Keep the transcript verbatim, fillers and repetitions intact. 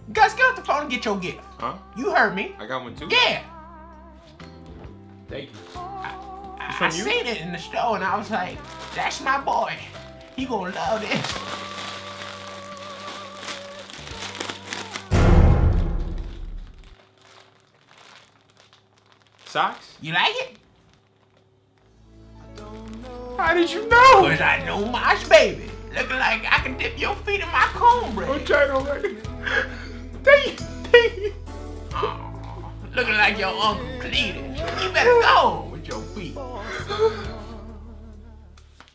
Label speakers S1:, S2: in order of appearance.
S1: Gus, get off the phone and get your gift.
S2: Huh?
S1: You heard me.
S2: I got one too?
S1: Yeah.
S2: Thank you.
S1: I, I,
S2: from
S1: I
S2: you?
S1: seen it in the store and I was like, that's my boy. He gonna love this.
S2: Socks?
S1: You like it?
S2: How did you know?
S1: Cause I know Mosh baby. Looking like I can dip your feet in my cornbread.
S2: I'm trying to wait. Thank you. Thank you.
S1: Oh, looking like your Uncle Cletus. You better go with your feet.